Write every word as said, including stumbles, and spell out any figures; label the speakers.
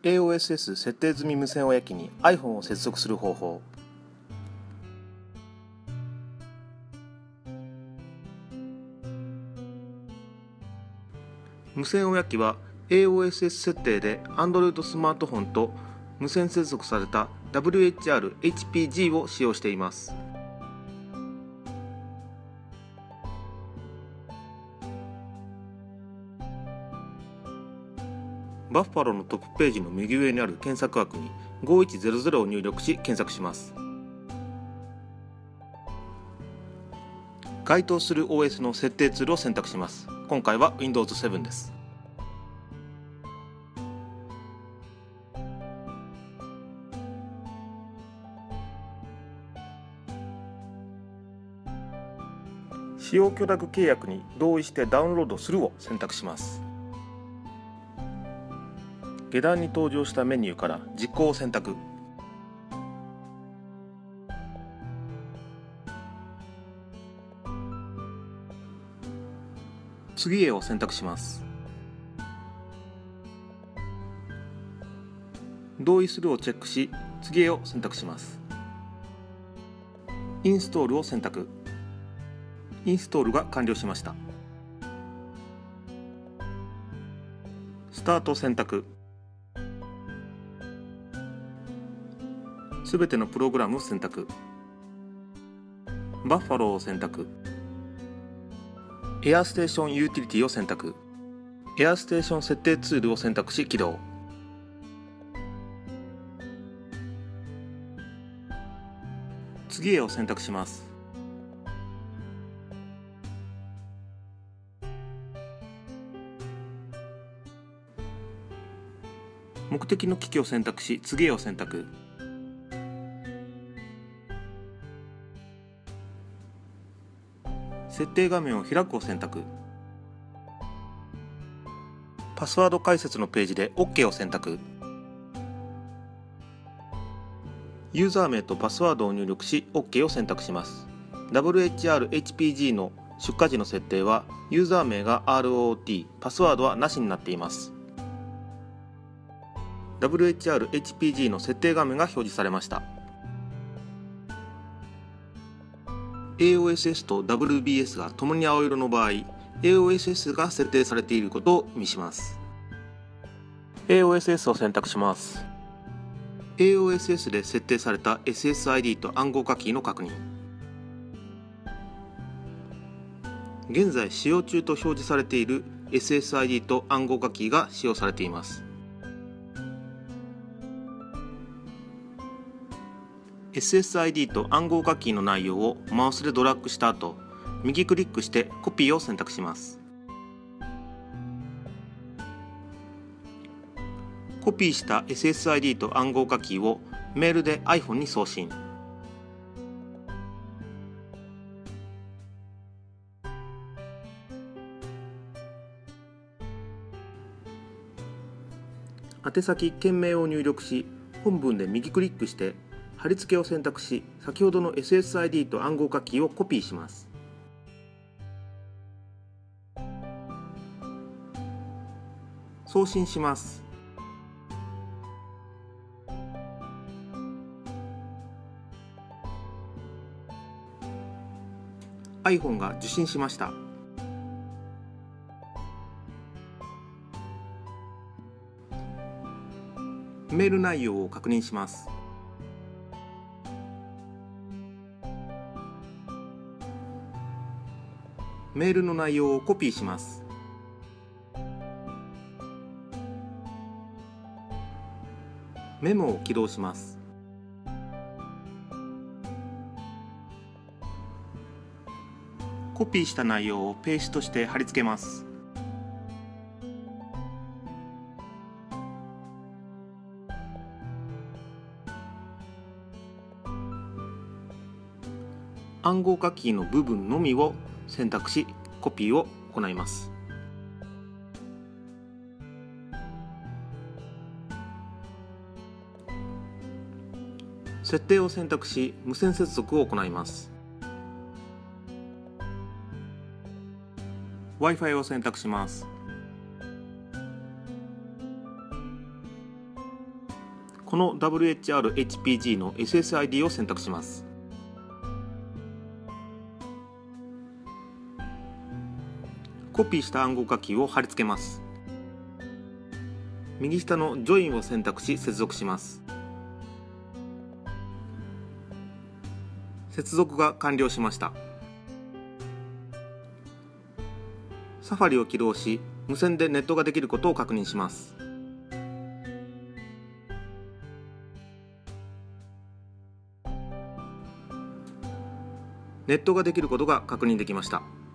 Speaker 1: エーオーエスエス 設定済み無線親機に iPhone を接続する方法。無線親機は エーオーエスエス 設定で Android スマートフォンと無線接続された ダブリューエイチアールエイチピージー を使用しています。バッファローのトップページの右上にある検索枠にごいちゼロゼロを入力し検索します。該当する オーエス の設定ツールを選択します。今回は ウィンドウズセブン です。使用許諾契約に同意してダウンロードするを選択します。下段に登場したメニューから実行を選択。次へを選択します。同意するをチェックし、次へを選択します。インストールを選択。インストールが完了しました。スタートを選択。すべてのプログラムを選択。バッファローを選択。エアステーションユーティリティを選択。エアステーション設定ツールを選択し起動。次へを選択します。目的の機器を選択し次へを選択。設定画面を開くを選択。パスワード解説のページで OK を選択。ユーザー名とパスワードを入力し OK を選択します。ダブリューエイチアールエイチピージー の出荷時の設定はユーザー名が アールオーティー、パスワードはなしになっています。ダブリューエイチアールエイチピージー の設定画面が表示されました。エーオーエスエス と ダブリュービーエス が共に青色の場合、エーオーエスエス が設定されていることを意味します。エーオーエスエス を選択します。エーオーエスエス で設定された エスエスアイディー と暗号化キーの確認。現在使用中と表示されている エスエスアイディー と暗号化キーが使用されています。エスエスアイディー と暗号化キーの内容をマウスでドラッグした後、右クリックしてコピーを選択します。コピーした エスエスアイディー と暗号化キーをメールで iPhone に送信。宛先、件名を入力し、本文で右クリックして貼り付けを選択し、先ほどの エスエスアイディー と暗号化キーをコピーします。送信します。iPhone が受信しました。メール内容を確認します。メールの内容をコピーします。メモを起動します。コピーした内容をページとして貼り付けます。暗号化キーの部分のみを選択しコピーを行います。設定を選択し無線接続を行います。 Wi-Fi を選択します。 この ダブリューエイチアールエイチピージー の エスエスアイディー を選択します。コピーした暗号化キーを貼り付けます。右下のジョインを選択し接続します。接続が完了しました。サファリを起動し、無線でネットができることを確認します。ネットができることが確認できました。